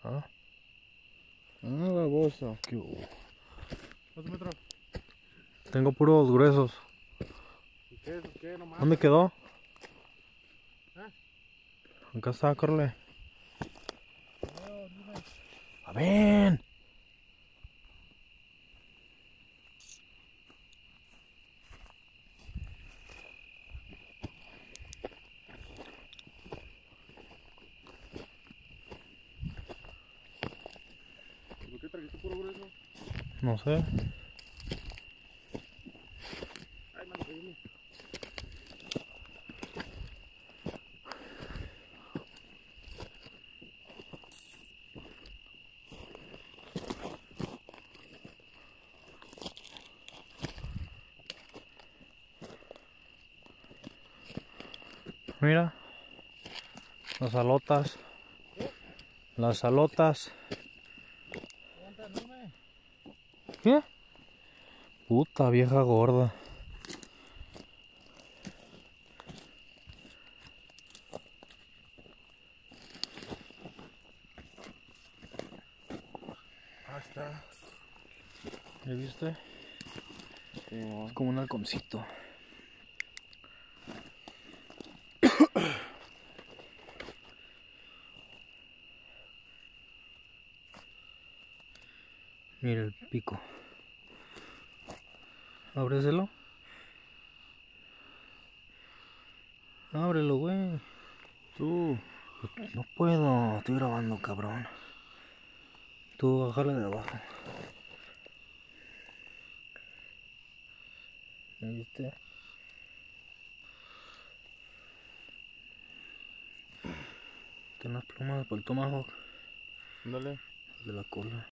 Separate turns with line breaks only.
Ah,
Ah, baboso.
¿qué hubo?
¿Cuántos metros?
Tengo puros gruesos.
¿Y qué es? ¿Qué? No más.
¿Dónde quedó?
¿Ah?
Acá está, córrele.
No, dime.
¡A ver!
¿Por qué trajiste puro grueso?
No sé.
Ay, mano, seguime.
Mira. Las alotas. Las alotas.
Aguanta, dime.
¿Qué? Puta vieja gorda.
Ah, está.
¿Ya viste?
Sí,
Es como un halconcito. Mira el pico. Ábreselo. Ábrelo, güey.
Tú.
No puedo. Estoy grabando, cabrón. Tú bájale de abajo. ¿Ya viste? Tiene unas plumas para el tomahawk
Ándale.
de la cola.